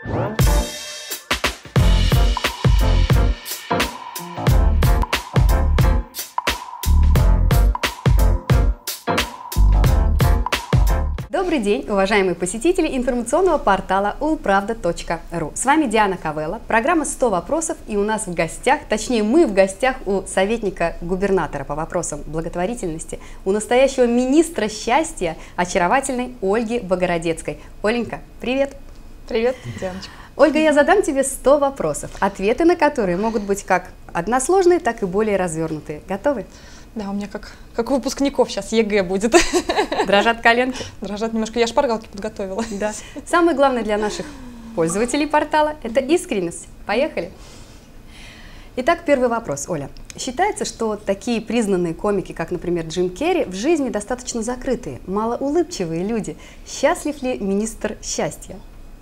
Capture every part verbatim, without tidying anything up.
Добрый день, уважаемые посетители информационного портала улправда точка ру. С вами Диана Кавелла, программа сто вопросов, и у нас в гостях, точнее мы в гостях у советника губернатора по вопросам благотворительности, у настоящего министра счастья, очаровательной Ольги Богородецкой. Оленька, привет! Привет, Дианочка. Ольга, я задам тебе сто вопросов, ответы на которые могут быть как односложные, так и более развернутые. Готовы? Да, у меня как, как у выпускников сейчас ЕГЭ будет. Дрожат коленки? Дрожат немножко. Я шпаргалки подготовила. Да. Самое главное для наших пользователей портала – это искренность. Поехали. Итак, первый вопрос, Оля. Считается, что такие признанные комики, как, например, Джим Керри, в жизни достаточно закрытые, малоулыбчивые люди. Счастлив ли министр счастья?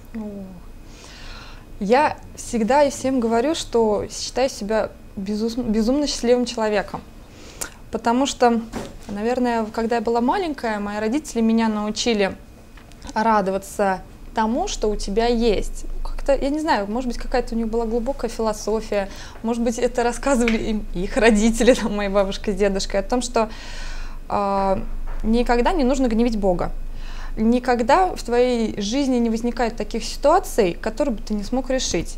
Я всегда и всем говорю, что считаю себя безум, безумно счастливым человеком. Потому что, наверное, когда я была маленькая, мои родители меня научили радоваться тому, что у тебя есть. Как-то, я не знаю, может быть, какая-то у них была глубокая философия, может быть, это рассказывали им их родители, там, моя бабушка с дедушкой, о том, что э, никогда не нужно гневить Бога. Никогда в твоей жизни не возникает таких ситуаций, которые бы ты не смог решить.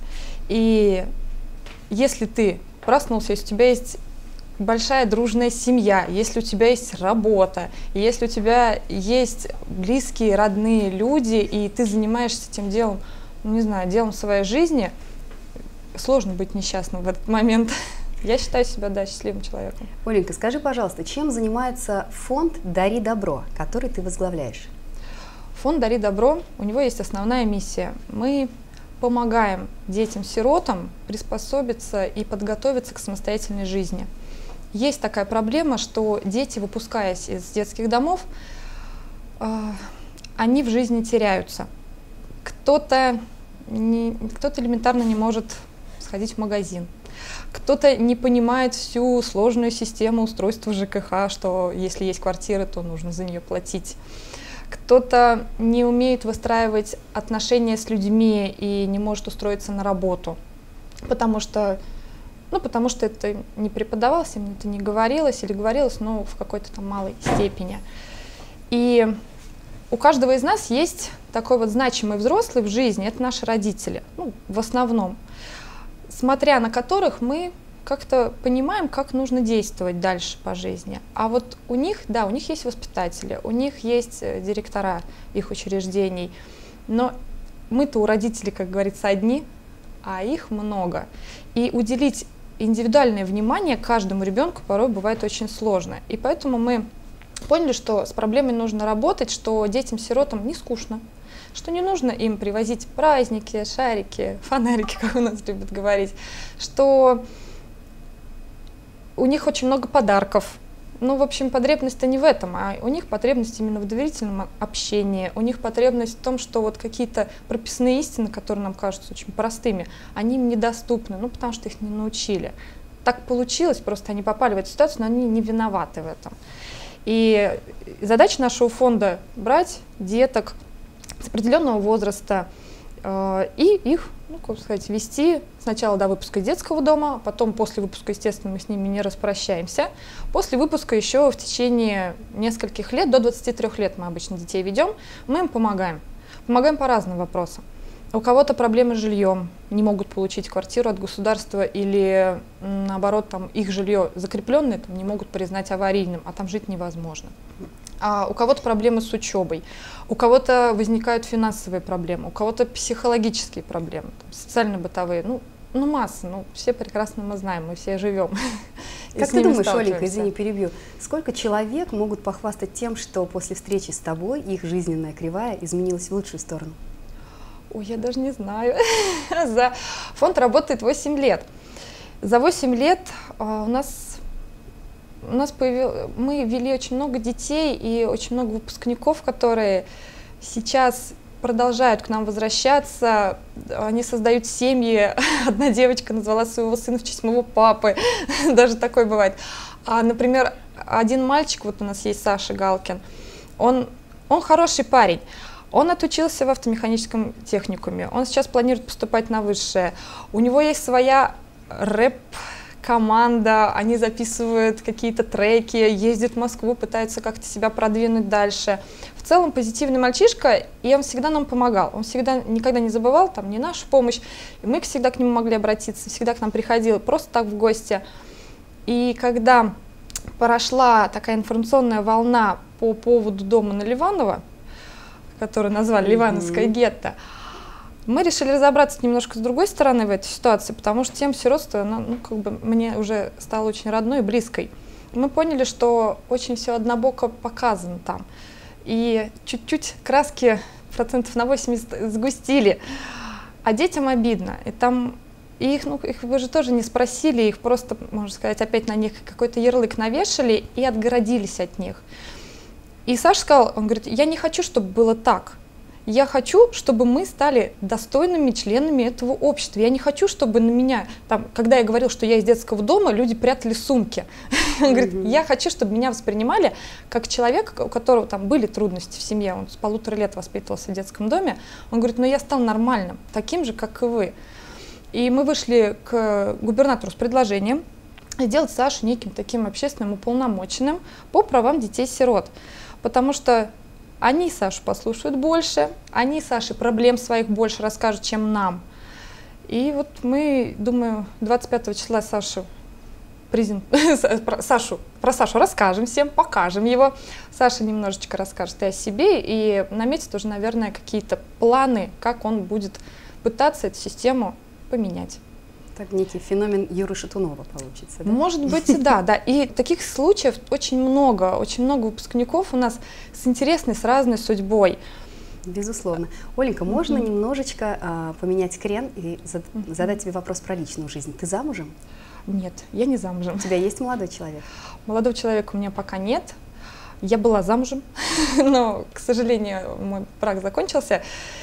И если ты проснулся, если у тебя есть большая дружная семья, если у тебя есть работа, если у тебя есть близкие, родные люди, и ты занимаешься этим делом, ну, не знаю, делом своей жизни, сложно быть несчастным в этот момент. Я считаю себя, да, счастливым человеком. Оленька, скажи, пожалуйста, чем занимается фонд «Дари добро», который ты возглавляешь? Фонд «Дари добро», у него есть основная миссия. Мы помогаем детям-сиротам приспособиться и подготовиться к самостоятельной жизни. Есть такая проблема, что дети, выпускаясь из детских домов, э, они в жизни теряются. Кто-то не, кто-то элементарно не может сходить в магазин. Кто-то не понимает всю сложную систему устройства ЖКХ, что если есть квартира, то нужно за нее платить. Кто-то не умеет выстраивать отношения с людьми и не может устроиться на работу, потому что Ну, потому что это не преподавалось, им это не говорилось, или говорилось, но в какой-то там малой степени. И у каждого из нас есть такой вот значимый взрослый в жизни, это наши родители, ну, в основном, смотря на которых мы как-то понимаем, как нужно действовать дальше по жизни. А вот у них, да, у них есть воспитатели, у них есть директора их учреждений, но мы-то у родителей, как говорится, одни, а их много. И уделить индивидуальное внимание каждому ребенку порой бывает очень сложно. И поэтому мы поняли, что с проблемой нужно работать, что детям-сиротам не скучно, что не нужно им привозить праздники, шарики, фонарики, как у нас любят говорить, что у них очень много подарков. Ну, в общем, потребность-то не в этом, а у них потребность именно в доверительном общении, у них потребность в том, что вот какие-то прописные истины, которые нам кажутся очень простыми, они им недоступны, ну, потому что их не научили. Так получилось, просто они попали в эту ситуацию, но они не виноваты в этом. И задача нашего фонда — брать деток с определенного возраста э, и их, ну, как сказать, вести сначала до выпуска из детского дома, потом после выпуска, естественно, мы с ними не распрощаемся. После выпуска еще в течение нескольких лет, до двадцати трёх лет мы обычно детей ведем, мы им помогаем. Помогаем по разным вопросам. У кого-то проблемы с жильем, не могут получить квартиру от государства или, наоборот, там, их жилье закрепленное, там, не могут признать аварийным, а там жить невозможно. А у кого-то проблемы с учебой, у кого-то возникают финансовые проблемы, у кого-то психологические проблемы, социально-бытовые, ну, ну масса, ну все прекрасно мы знаем, мы все живем. Как ты думаешь, Оленька, извини, перебью, сколько человек могут похвастать тем, что после встречи с тобой их жизненная кривая изменилась в лучшую сторону? Ой, я даже не знаю. Фонд работает восемь лет. За восемь лет у нас У нас появил... мы вели очень много детей и очень много выпускников, которые сейчас продолжают к нам возвращаться, они создают семьи. Одна девочка назвала своего сына в честь моего папы, даже такое бывает. А, например, один мальчик, вот у нас есть Саша Галкин, он, он хороший парень, Он отучился в автомеханическом техникуме, он сейчас планирует поступать на высшее. У него есть своя рэп-команда, они записывают какие-то треки, ездят в Москву, пытаются как-то себя продвинуть дальше. В целом позитивный мальчишка, и он всегда нам помогал, он всегда никогда не забывал там ни нашу помощь, и мы всегда к нему могли обратиться, всегда к нам приходил, просто так в гости. И когда прошла такая информационная волна по поводу дома на Ливаново, который назвали Ливановское гетто, мы решили разобраться немножко с другой стороны в этой ситуации, потому что тема сиротства, она, ну, как бы мне уже стала очень родной и близкой. Мы поняли, что очень все однобоко показано там, и чуть-чуть краски процентов на восемьдесят сгустили, а детям обидно, и там и их, ну, их вы же тоже не спросили, их просто, можно сказать, опять на них какой-то ярлык навешали и отгородились от них. И Саша сказал, он говорит, я не хочу, чтобы было так. Я хочу, чтобы мы стали достойными членами этого общества. Я не хочу, чтобы на меня, там, когда я говорил, что я из детского дома, люди прятали сумки. Он говорит, я хочу, чтобы меня воспринимали как человека, у которого там были трудности в семье. Он с полутора лет воспитывался в детском доме. Он говорит, но я стал нормальным, таким же, как и вы. И мы вышли к губернатору с предложением сделать Сашу неким таким общественным уполномоченным по правам детей-сирот. Потому что они Сашу послушают больше, они Саше проблем своих больше расскажут, чем нам. И вот мы, думаю, двадцать пятого числа Сашу, презент... Сашу, про Сашу расскажем всем, покажем его. Саша немножечко расскажет и о себе, и наметит уже, наверное, какие-то планы, как он будет пытаться эту систему поменять. Так некий феномен Юры Шатунова получится, да? Может быть, и да, да. И таких случаев очень много, очень много выпускников у нас с интересной, с разной судьбой. Безусловно. Оленька, можно mm-hmm. немножечко а, поменять крен и зад, mm-hmm. задать тебе вопрос про личную жизнь? Ты замужем? Нет, я не замужем. У тебя есть молодой человек? Молодого человека у меня пока нет. Я была замужем, но, к сожалению, мой брак закончился.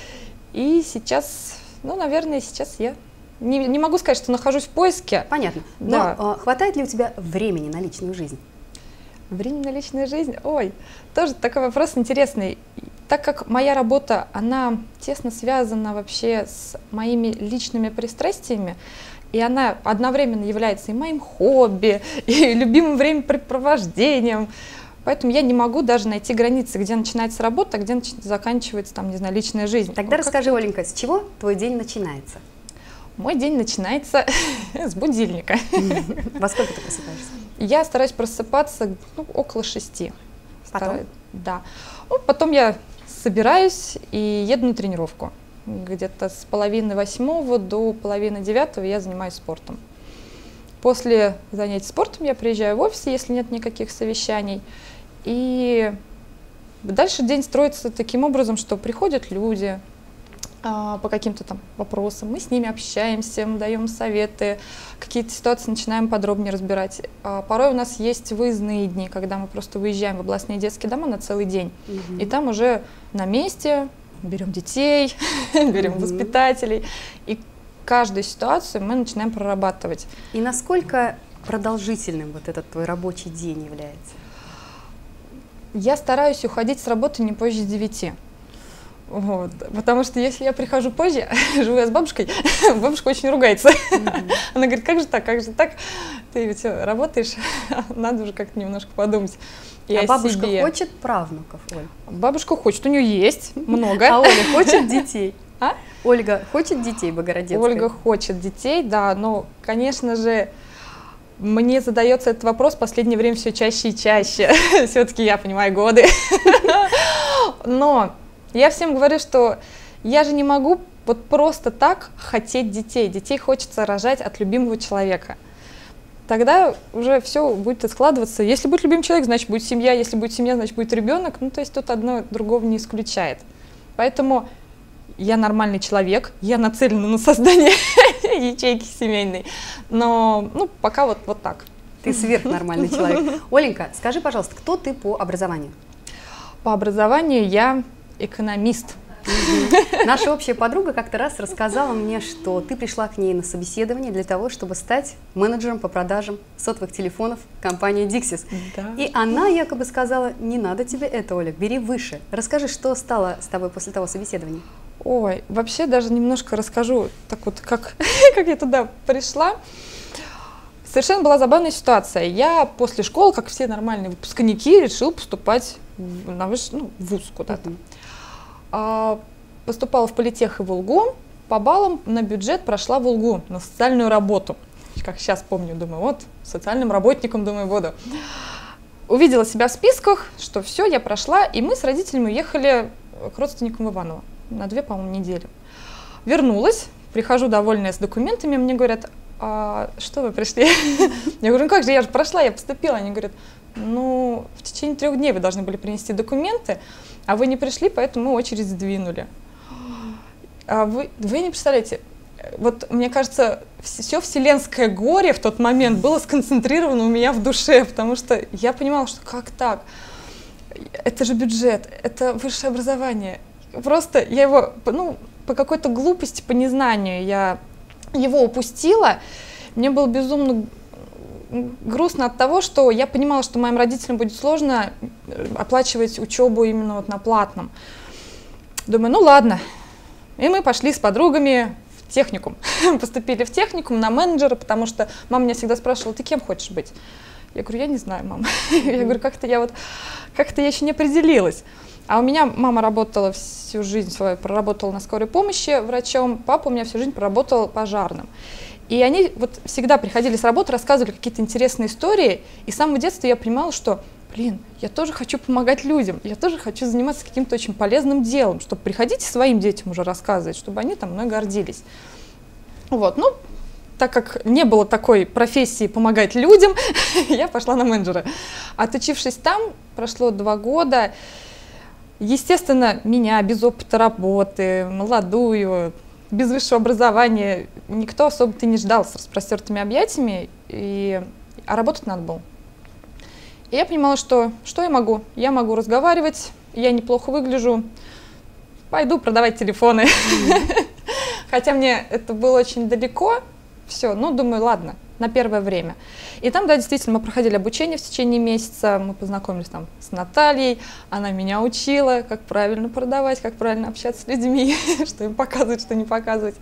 И сейчас, ну, наверное, сейчас я... Не, не могу сказать, что нахожусь в поиске. Понятно. Да. Но а, хватает ли у тебя времени на личную жизнь? Времени на личную жизнь? Ой, тоже такой вопрос интересный. Так как моя работа, она тесно связана вообще с моими личными пристрастиями, и она одновременно является и моим хобби, и любимым времяпрепровождением, поэтому я не могу даже найти границы, где начинается работа, а где заканчивается, там, не знаю, личная жизнь. Тогда ну, расскажи, Оленька, с чего твой день начинается? Мой день начинается с будильника. Во сколько ты просыпаешься? Я стараюсь просыпаться, ну, около шести. Потом? Стараюсь, да. Ну, потом я собираюсь и еду на тренировку. Где-то с половины восьмого до половины девятого я занимаюсь спортом. После занятий спортом я приезжаю в офис, если нет никаких совещаний. И дальше день строится таким образом, что приходят люди по каким-то там вопросам, мы с ними общаемся, мы даем советы, какие-то ситуации начинаем подробнее разбирать. А порой у нас есть выездные дни, когда мы просто выезжаем в областные детские дома на целый день, угу. и там уже на месте берем детей, берем угу. воспитателей, и каждую ситуацию мы начинаем прорабатывать. И насколько продолжительным вот этот твой рабочий день является? Я стараюсь уходить с работы не позже девяти. Вот, потому что если я прихожу позже, живу я с бабушкой, бабушка очень ругается. Mm-hmm. Она говорит, как же так, как же так, ты ведь работаешь, надо уже как-то немножко подумать. И а бабушка себе. Хочет правнуков, Оль? Бабушка хочет, у нее есть много. А Оля хочет детей? А? Ольга хочет детей, Богородецкая? Ольга хочет детей, да, но, конечно же, мне задается этот вопрос в последнее время все чаще и чаще. Все-таки я понимаю годы. Но я всем говорю, что я же не могу вот просто так хотеть детей. Детей хочется рожать от любимого человека. Тогда уже все будет складываться. Если будет любимый человек, значит будет семья. Если будет семья, значит будет ребенок. Ну, то есть тут одно другого не исключает. Поэтому я нормальный человек, я нацелена на создание ячейки семейной. Но ну, пока вот, вот так. Ты сверхнормальный человек. Оленька, скажи, пожалуйста, кто ты по образованию? По образованию я экономист. Наша общая подруга как-то раз рассказала мне, что ты пришла к ней на собеседование для того, чтобы стать менеджером по продажам сотовых телефонов компании Dixis. Да. И она якобы сказала: не надо тебе это, Оля, бери выше. Расскажи, что стало с тобой после того собеседования? Ой, вообще даже немножко расскажу, так вот, как, как я туда пришла. Совершенно была забавная ситуация. Я после школы, как все нормальные выпускники, решил поступать в, на выш... ну, в вуз куда-то. Uh-huh. а, поступала в политех и в УЛГУ. По баллам на бюджет прошла в УЛГУ на социальную работу. Как сейчас помню, думаю, вот, социальным работником, думаю, буду. Увидела себя в списках, что все, я прошла, и мы с родителями уехали к родственникам Иванова на две, по-моему, недели. Вернулась, прихожу довольная с документами, мне говорят: а что вы пришли? Я говорю: ну как же, я же прошла, я поступила. Они говорят: ну, в течение трех дней вы должны были принести документы, а вы не пришли, поэтому мы очередь сдвинули. А вы, вы не представляете, вот мне кажется, все вселенское горе в тот момент было сконцентрировано у меня в душе, потому что я понимала, что как так? Это же бюджет, это высшее образование. Просто я его, ну, по какой-то глупости, по незнанию я его упустила. Мне было безумно грустно от того, что я понимала, что моим родителям будет сложно оплачивать учебу именно вот на платном. Думаю, ну ладно. И мы пошли с подругами в техникум. Поступили в техникум на менеджера, потому что мама меня всегда спрашивала: ты кем хочешь быть? Я говорю: я не знаю, мама. Я говорю, как-то я вот, как-то я еще не определилась. А у меня мама работала всю жизнь свою, проработала на скорой помощи врачом, папа у меня всю жизнь проработал пожарным. И они вот всегда приходили с работы, рассказывали какие-то интересные истории, и с самого детства я понимала, что, блин, я тоже хочу помогать людям, я тоже хочу заниматься каким-то очень полезным делом, чтобы приходить и своим детям уже рассказывать, чтобы они там мной гордились. Вот, ну, так как не было такой профессии помогать людям, я пошла на менеджера. Отучившись там, прошло два года. Естественно, меня без опыта работы, молодую, без высшего образования, никто особо-то не ждал с распростертыми объятиями, и... а работать надо было. И я понимала, что что я могу? Я могу разговаривать, я неплохо выгляжу, пойду продавать телефоны. Mm-hmm. Хотя мне это было очень далеко, все, ну, думаю, ладно, на первое время. И там, да, действительно, мы проходили обучение в течение месяца, мы познакомились там с Натальей, она меня учила, как правильно продавать, как правильно общаться с людьми, что им показывать, что не показывать.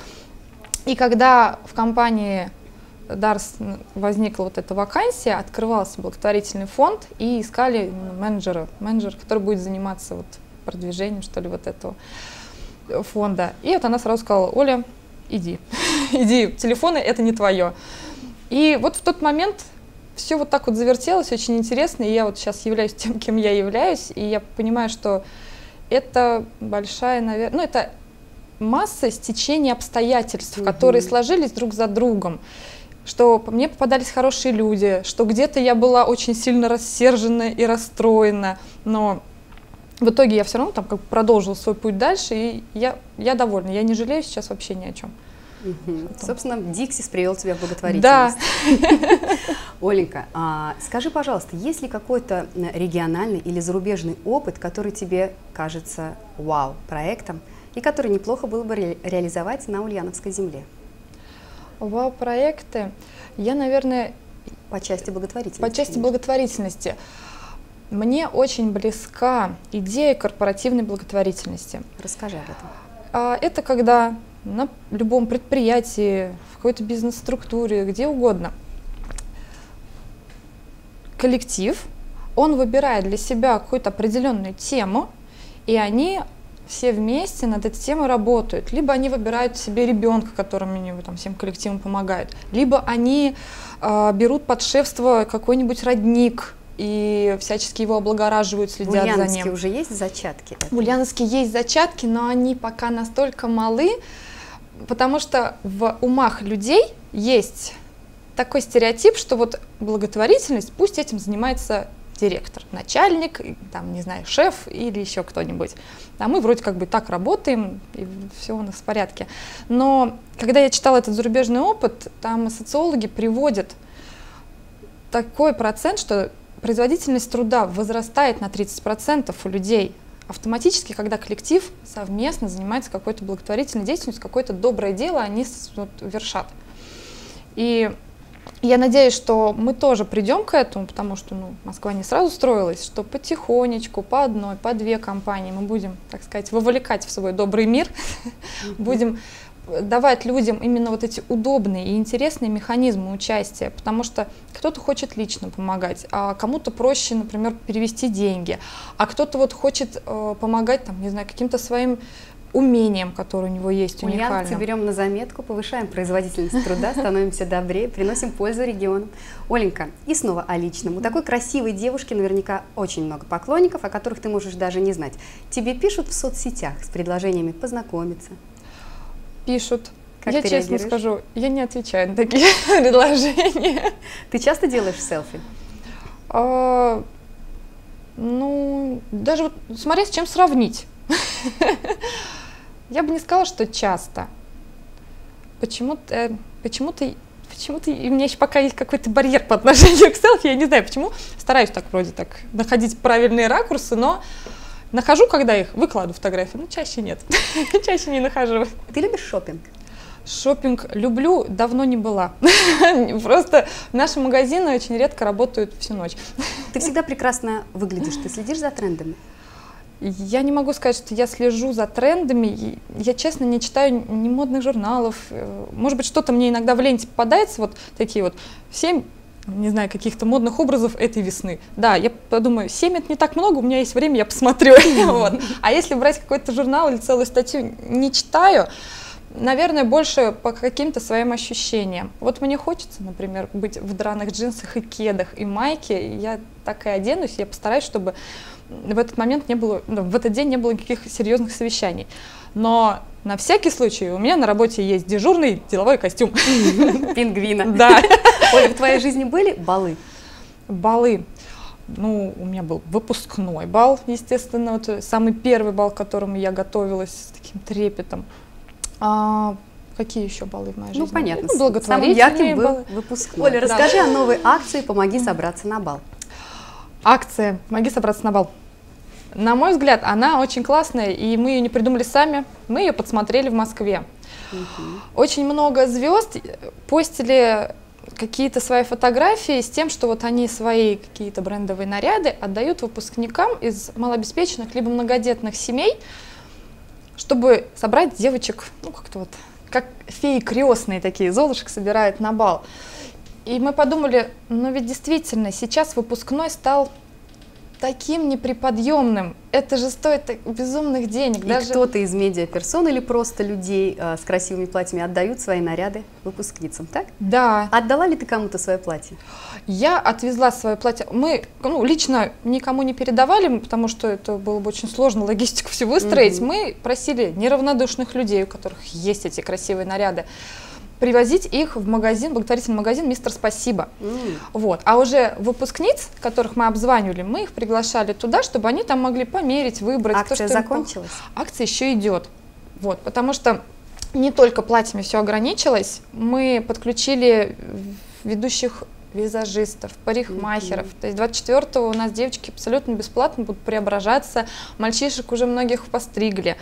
И когда в компании Дарс возникла вот эта вакансия, открывался благотворительный фонд, и искали менеджера, менеджера, который будет заниматься вот продвижением, что ли, вот этого фонда. И вот она сразу сказала: Оля, иди, иди, телефоны — это не твое. И вот в тот момент все вот так вот завертелось, очень интересно, и я вот сейчас являюсь тем, кем я являюсь, и я понимаю, что это большая, наверное, ну это масса стечения обстоятельств, mm-hmm. которые сложились друг за другом, что мне попадались хорошие люди, что где-то я была очень сильно рассержена и расстроена, но в итоге я все равно там как бы продолжила свой путь дальше, и я, я довольна, я не жалею сейчас вообще ни о чем. Угу. Собственно, Dixis привел тебя в благотворительность. Да. Оленька, а скажи, пожалуйста, есть ли какой-то региональный или зарубежный опыт, который тебе кажется вау-проектом и который неплохо было бы ре реализовать на Ульяновской земле? Вау-проекты, я, наверное... По части благотворительности. По части конечно. благотворительности. Мне очень близка идея корпоративной благотворительности. Расскажи об этом. Это когда на любом предприятии, в какой-то бизнес-структуре, где угодно, коллектив, он выбирает для себя какую-то определенную тему, и они все вместе над этой темой работают. Либо они выбирают себе ребенка, которому они там, всем коллективам помогают, либо они э, берут под шефство какой-нибудь родник, и всячески его облагораживают, следят за ним. В Ульяновске уже есть зачатки? В Ульяновске есть зачатки, но они пока настолько малы, потому что в умах людей есть такой стереотип, что вот благотворительность, пусть этим занимается директор, начальник, там, не знаю, шеф или еще кто-нибудь. А мы вроде как бы так работаем, и все у нас в порядке. Но когда я читала этот зарубежный опыт, там социологи приводят такой процент, что производительность труда возрастает на тридцать процентов у людей, автоматически, когда коллектив совместно занимается какой-то благотворительной деятельностью, какое-то доброе дело они вот вершат. И я надеюсь, что мы тоже придем к этому, потому что ну, Москва не сразу строилась, что потихонечку, по одной, по две компании мы будем, так сказать, вовлекать в свой добрый мир, будем давать людям именно вот эти удобные и интересные механизмы участия, потому что кто-то хочет лично помогать, а кому-то проще, например, перевести деньги, а кто-то вот хочет э, помогать, там, не знаю, каким-то своим умением, которое у него есть, уникальным. Ульяновцы берем на заметку, повышаем производительность труда, становимся добрее, приносим пользу регионам. Оленька, и снова о личном. У такой красивой девушки наверняка очень много поклонников, о которых ты можешь даже не знать. Тебе пишут в соцсетях с предложениями познакомиться? Пишут. Как я ты честно реагируешь? скажу, я не отвечаю на такие предложения. Ты часто делаешь селфи? А, ну, даже вот смотря с чем сравнить. Я бы не сказала, что часто. Почему-то, почему-то, почему-то у меня еще пока есть какой-то барьер по отношению к селфи, я не знаю почему. Стараюсь так вроде так находить правильные ракурсы, но нахожу, когда их выкладываю фотографии, но чаще нет, чаще не нахожу. Ты любишь шопинг? Шопинг люблю, давно не была. Просто наши магазины очень редко работают всю ночь. Ты всегда прекрасно выглядишь, ты следишь за трендами? Я не могу сказать, что я слежу за трендами. Я, честно, не читаю ни модных журналов. Может быть, что-то мне иногда в ленте попадается, вот такие вот семь, не знаю, каких-то модных образов этой весны. Да, я подумаю, семь это не так много, у меня есть время, я посмотрю. Вот. А если брать какой-то журнал или целую статью, не читаю, наверное, больше по каким-то своим ощущениям. Вот мне хочется, например, быть в драных джинсах и кедах, и майке, я так и оденусь, я постараюсь, чтобы в этот момент не было, ну, в этот день не было никаких серьезных совещаний. Но на всякий случай у меня на работе есть дежурный деловой костюм. Пингвина. Да. Оля, в твоей жизни были балы? Балы. Ну, у меня был выпускной бал, естественно, вот самый первый бал, к которому я готовилась с таким трепетом. А какие еще баллы в моей жизни? Ну, понятно. Ну, благотворительные Самым ярким был баллы. выпускной. Оля, расскажи да. о новой акции «Помоги собраться на бал». Акция «Помоги собраться на бал». На мой взгляд, она очень классная, и мы ее не придумали сами, мы ее подсмотрели в Москве. Угу. Очень много звезд постили какие-то свои фотографии с тем, что вот они свои какие-то брендовые наряды отдают выпускникам из малообеспеченных либо многодетных семей, чтобы собрать девочек, ну как-то вот, как феи крестные такие, золушек собирают на бал. И мы подумали, ну ведь действительно, сейчас выпускной стал таким неприподъемным. Это же стоит безумных денег. И даже... кто-то из медиаперсон или просто людей э, с красивыми платьями отдают свои наряды выпускницам, так? Да. Отдала ли ты кому-то свое платье? Я отвезла свое платье. Мы ну, лично никому не передавали, потому что это было бы очень сложно логистику всю выстроить. Mm-hmm. Мы просили неравнодушных людей, у которых есть эти красивые наряды, привозить их в магазин, благотворительный магазин «Мистер Спасибо». Mm. Вот. А уже выпускниц, которых мы обзванивали, мы их приглашали туда, чтобы они там могли померить, выбрать. Акция то, что закончилась? Им... Акция еще идет. Вот. Потому что не только платьями все ограничилось, мы подключили ведущих визажистов, парикмахеров. Mm-hmm. То есть двадцать четвёртого у нас девочки абсолютно бесплатно будут преображаться. Мальчишек уже многих постригли.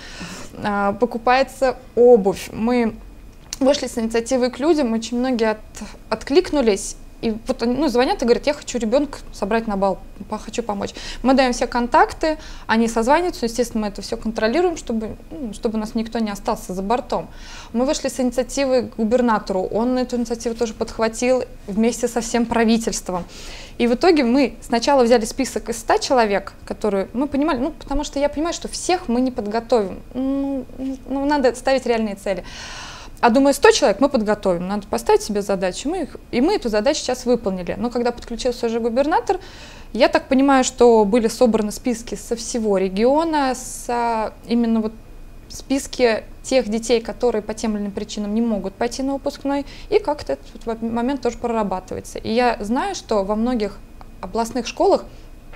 А, покупается обувь. Мы вышли с инициативой к людям, очень многие от, откликнулись, и вот они ну, звонят и говорят, я хочу ребенка собрать на бал, хочу помочь. Мы даем все контакты, они созваниваются, естественно, мы это все контролируем, чтобы, ну, чтобы у нас никто не остался за бортом. Мы вышли с инициативой к губернатору, он эту инициативу тоже подхватил вместе со всем правительством. И в итоге мы сначала взяли список из ста человек, которые мы понимали, ну, потому что я понимаю, что всех мы не подготовим, ну, ну надо ставить реальные цели. А думаю, сто человек мы подготовим, надо поставить себе задачу, мы их, и мы эту задачу сейчас выполнили. Но когда подключился уже губернатор, я так понимаю, что были собраны списки со всего региона, с, именно вот списки тех детей, которые по тем или иным причинам не могут пойти на выпускной, и как-то этот момент тоже прорабатывается. И я знаю, что во многих областных школах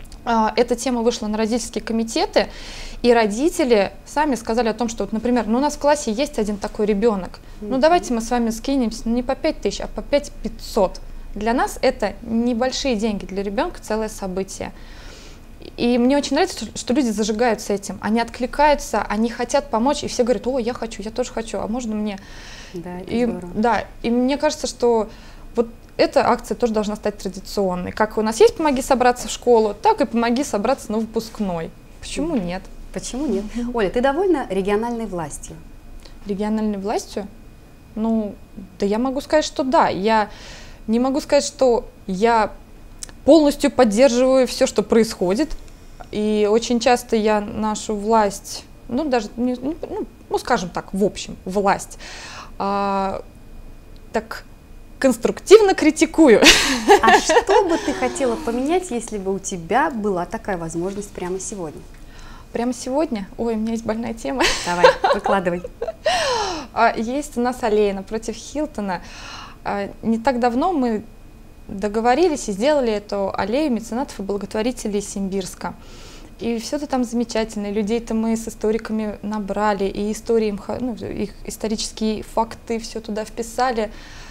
а, эта тема вышла на родительские комитеты, и родители сами сказали о том, что, вот, например, ну, у нас в классе есть один такой ребенок, ну давайте мы с вами скинемся ну, не по пять тысяч, а по пять тысяч пятьсот. Для нас это небольшие деньги, для ребенка целое событие. И мне очень нравится, что, что люди зажигаются этим, они откликаются, они хотят помочь, и все говорят: о, я хочу, я тоже хочу, а можно мне? Да, это и, здорово. Да, и мне кажется, что вот эта акция тоже должна стать традиционной. Как у нас есть «Помоги собраться в школу», так и «Помоги собраться на выпускной». Почему нет? Почему нет? Оля, ты довольна региональной властью? Региональной властью? Ну, да я могу сказать, что да. Я не могу сказать, что я полностью поддерживаю все, что происходит. И очень часто я нашу власть, ну, даже, ну, ну скажем так, в общем, власть, а, так конструктивно критикую. А что бы ты хотела поменять, если бы у тебя была такая возможность прямо сегодня? Прямо сегодня? Ой, у меня есть больная тема. Давай, выкладывай. Есть у нас аллея напротив Хилтона. Не так давно мы договорились и сделали эту аллею меценатов и благотворителей Симбирска. И все это там замечательно. Людей-то мы с историками набрали, и истории, ну, их исторические факты все туда вписали.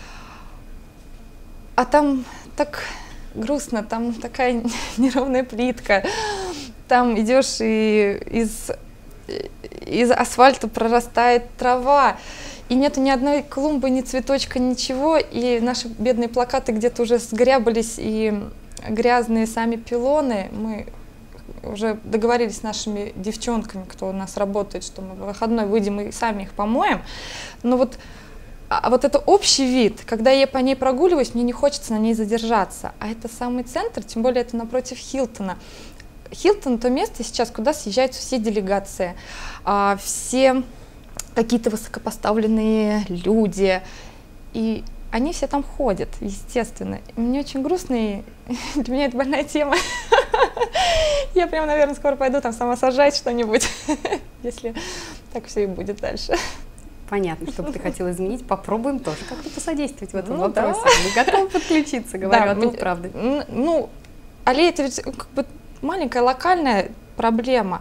А там так грустно, там такая неровная плитка. Там идешь, и из, из асфальта прорастает трава, и нету ни одной клумбы, ни цветочка, ничего, и наши бедные плакаты где-то уже сгрябались, и грязные сами пилоны. Мы уже договорились с нашими девчонками, кто у нас работает, что мы в выходной выйдем и сами их помоем. Но вот, а вот это общий вид, когда я по ней прогуливаюсь, мне не хочется на ней задержаться. А это самый центр, тем более это напротив Хилтона. Хилтон — то место сейчас, куда съезжаются все делегации, а, все какие-то высокопоставленные люди, и они все там ходят, естественно. И мне очень грустно, и для меня это больная тема. Я прям, наверное, скоро пойду там сама сажать что-нибудь, если так все и будет дальше. Понятно, что бы ты хотела изменить. Попробуем тоже как-то посодействовать в этом Ну, вопросе. да. Мы готовы подключиться, говорю, Да, а тут мы- правда. Ну, аллея — это ведь как бы маленькая локальная проблема.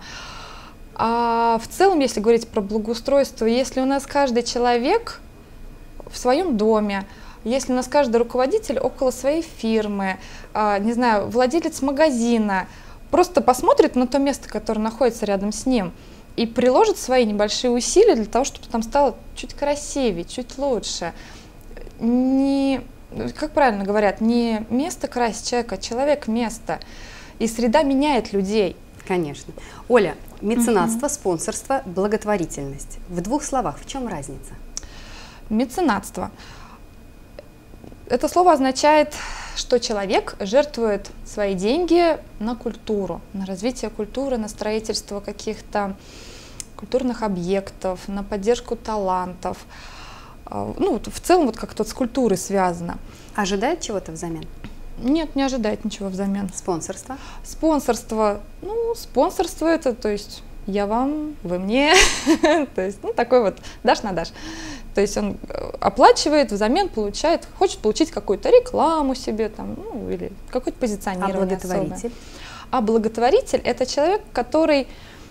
А в целом, если говорить про благоустройство, если у нас каждый человек в своем доме, если у нас каждый руководитель около своей фирмы, а, не знаю, владелец магазина, просто посмотрит на то место, которое находится рядом с ним, и приложит свои небольшие усилия для того, чтобы там стало чуть красивее, чуть лучше. Не, как правильно говорят, не место красит человека, а человек место. И среда меняет людей. Конечно. Оля, меценатство, спонсорство, благотворительность. В двух словах, в чем разница? Меценатство. Это слово означает, что человек жертвует свои деньги на культуру, на развитие культуры, на строительство каких-то культурных объектов, на поддержку талантов. Ну, вот в целом, вот как-то с культурой связано. Ожидает чего-то взамен? Нет, не ожидает ничего взамен. Спонсорство? Спонсорство. Ну, спонсорство это, то есть я вам, вы мне. То есть, ну, такой вот дашь на дашь. То есть он оплачивает, взамен получает, хочет получить какую-то рекламу себе там, ну, или какое-то А позиционирование особое. благотворитель? А благотворитель — это человек, который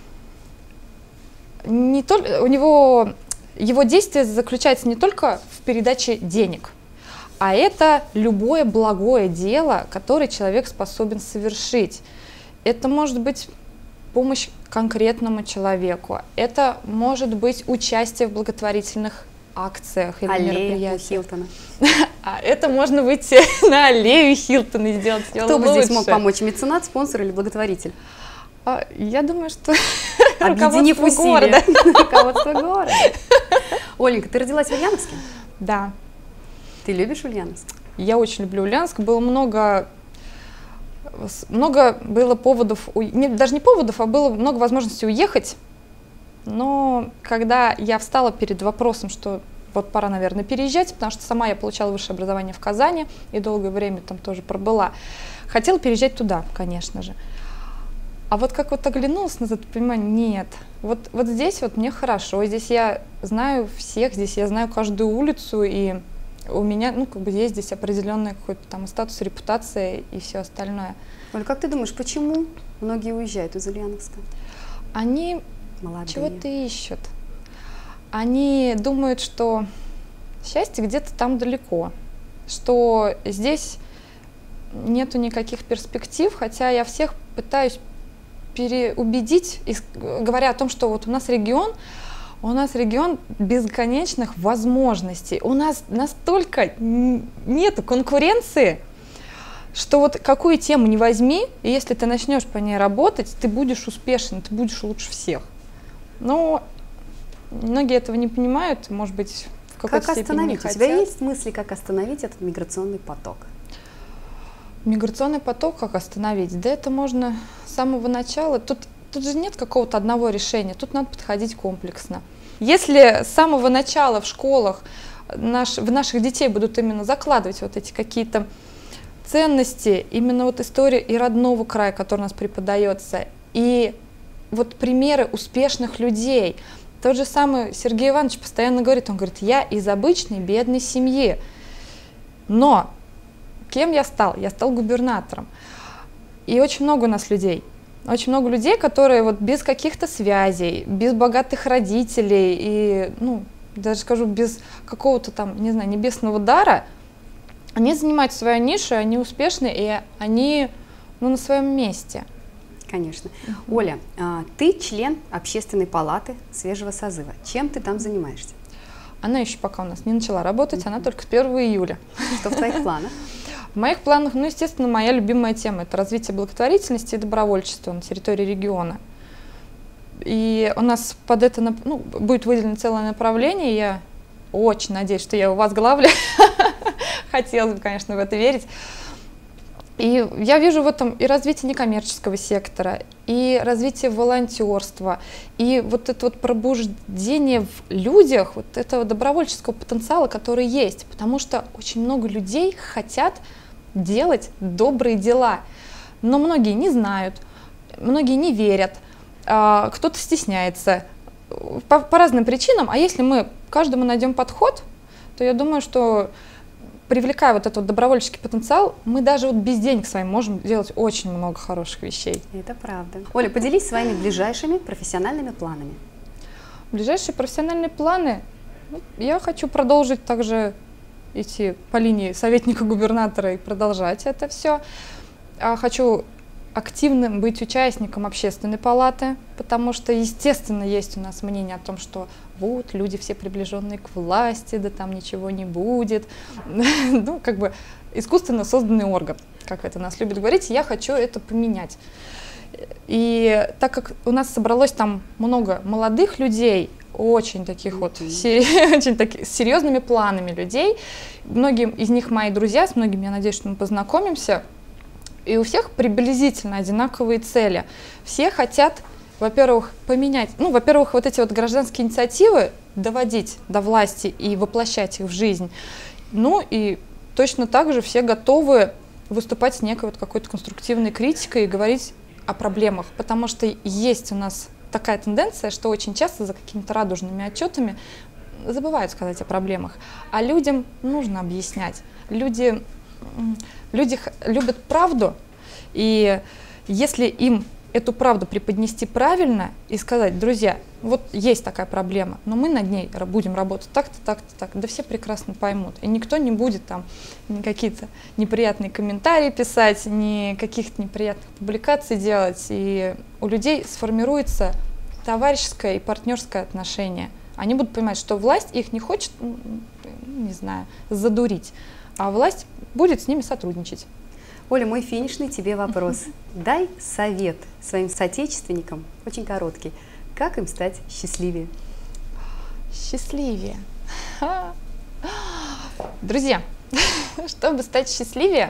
не только, у него, его действие заключается не только в передаче денег, а это любое благое дело, которое человек способен совершить. Это может быть помощь конкретному человеку, это может быть участие в благотворительных акциях или Аллея у мероприятиях. Хилтона. А это можно выйти на аллею Хилтона и сделать всё Кто бы здесь мог лучше. помочь, меценат, спонсор или благотворитель? А, я думаю, что Объединив руководство усилия. города. Руководство города. Оленька, ты родилась в Ульяновске? Да, Ты любишь Ульяновск? я очень люблю Ульяновск. Было много, с- много было поводов, у- не- даже не поводов, а было много возможностей уехать. Но когда я встала перед вопросом, что вот пора, наверное, переезжать, потому что сама я получала высшее образование в Казани и долгое время там тоже пробыла, хотела переезжать туда, конечно же. А вот как вот оглянулась назад, понимаю, нет, вот, вот здесь вот мне хорошо, здесь я знаю всех, здесь я знаю каждую улицу, и у меня, ну, как бы есть здесь определенный какой-то там статус, репутация и все остальное. Оля, как ты думаешь, почему многие уезжают из Ульяновска? Они Молодые. чего-то ищут. Они думают, что счастье где-то там далеко, что здесь нету никаких перспектив, хотя я всех пытаюсь переубедить, говоря о том, что вот у нас регион, у нас регион бесконечных возможностей. У нас настолько нету конкуренции, что вот какую тему не возьми, и если ты начнешь по ней работать, ты будешь успешен, ты будешь лучше всех. Но многие этого не понимают, может быть, в какой-то как степени не остановить? хотят. У тебя есть мысли, как остановить этот миграционный поток? Миграционный поток как остановить? Да это можно с самого начала. Тут, тут же нет какого-то одного решения, тут надо подходить комплексно. Если с самого начала в школах наш, в наших детей будут именно закладывать вот эти какие-то ценности, именно вот история и родного края, который у нас преподается, и вот примеры успешных людей. Тот же самый Сергей Иванович постоянно говорит, он говорит, я из обычной бедной семьи, но кем я стал? Я стал губернатором. И очень много у нас людей, очень много людей, которые вот без каких-то связей, без богатых родителей и, ну, даже скажу, без какого-то там, не знаю, небесного дара, они занимают свою нишу, они успешны, и они, ну, на своем месте. Конечно. Uh-huh. Оля, а, ты член Общественной палаты свежего созыва. Чем ты там занимаешься? Она еще пока у нас не начала работать, uh-huh. она только с первого июля. Что в твоих планах? В моих планах, ну, естественно, моя любимая тема – это развитие благотворительности и добровольчества на территории региона. И у нас под это, ну, будет выделено целое направление, я очень надеюсь, что я его возглавлю. Хотелось бы, конечно, в это верить. И я вижу в этом и развитие некоммерческого сектора, и развитие волонтерства, и вот это вот пробуждение в людях вот этого добровольческого потенциала, который есть, потому что очень много людей хотят делать добрые дела, но многие не знают, многие не верят, кто-то стесняется по, по разным причинам, а если мы каждому найдем подход, то я думаю, что привлекая вот этот вот добровольческий потенциал, мы даже вот без денег с вами можем делать очень много хороших вещей. Это правда. Оля, поделись своими ближайшими профессиональными планами. Ближайшие профессиональные планы? Ну, я хочу продолжить также идти по линии советника губернатора и продолжать это все. А хочу активным быть участником общественной палаты, потому что, естественно, есть у нас мнение о том, что вот люди все приближенные к власти, да там ничего не будет. Ну, как бы искусственно созданный орган, как это нас любят говорить, я хочу это поменять. И так как у нас собралось там много молодых людей, очень таких вот, очень таких, с серьезными планами людей, многие из них мои друзья, с многими, я надеюсь, что мы познакомимся, и у всех приблизительно одинаковые цели. Все хотят, во-первых, поменять, ну, во-первых, вот эти вот гражданские инициативы доводить до власти и воплощать их в жизнь. Ну и точно так же все готовы выступать с некой вот какой-то конструктивной критикой и говорить о проблемах, потому что есть у нас такая тенденция, что очень часто за какими-то радужными отчетами забывают сказать о проблемах, а людям нужно объяснять. Люди, люди любят правду, и если им эту правду преподнести правильно и сказать, друзья, вот есть такая проблема, но мы над ней будем работать так-то, так-то, так, да все прекрасно поймут. И никто не будет там какие-то неприятные комментарии писать, ни каких-то неприятных публикаций делать. И у людей сформируется товарищеское и партнерское отношение. Они будут понимать, что власть их не хочет, не знаю, задурить, а власть будет с ними сотрудничать. Оля, мой финишный тебе вопрос. Дай совет своим соотечественникам, очень короткий, как им стать счастливее? Счастливее. Друзья, чтобы стать счастливее,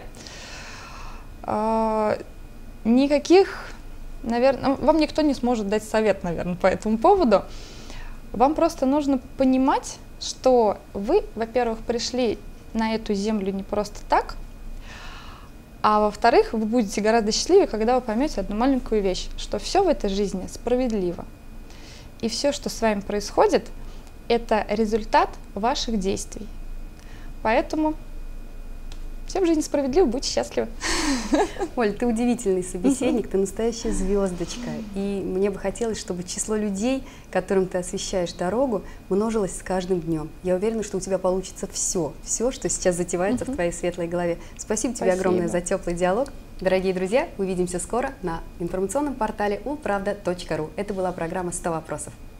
никаких, наверное, вам никто не сможет дать совет, наверное, по этому поводу. Вам просто нужно понимать, что вы, во-первых, пришли на эту землю не просто так, а во-вторых, вы будете гораздо счастливее, когда вы поймете одну маленькую вещь, что все в этой жизни справедливо. И все, что с вами происходит, это результат ваших действий. Поэтому все в жизни справедливо, будьте счастливы. Оль, ты удивительный собеседник, ты настоящая звездочка. И мне бы хотелось, чтобы число людей, которым ты освещаешь дорогу, множилось с каждым днем. Я уверена, что у тебя получится все, все, что сейчас затевается в твоей светлой голове. Спасибо тебе огромное за теплый диалог. Дорогие друзья, увидимся скоро на информационном портале улправда точка ру. Это была программа «сто вопросов».